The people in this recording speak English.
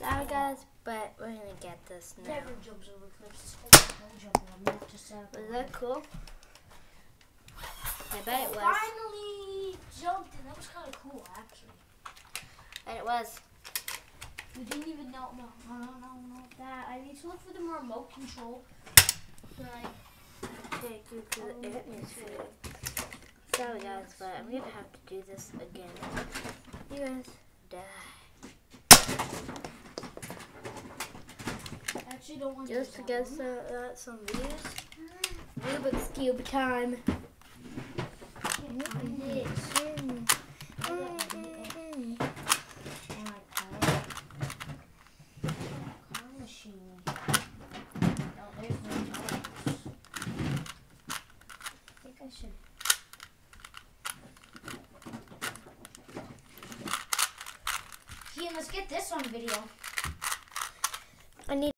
Sorry guys, but we're gonna get this now. Never jumps over cliffs. Was that cool? I bet it was. Finally jumped, and that was kind of cool, actually. And it was. We didn't even know. No, that. I need to look for the remote control. Okay, Google the atmosphere. Sorry guys, but I'm gonna have to do this again. You guys die. I actually don't want Just to get some views. Rubik's Cube time. Let's get this on video. I need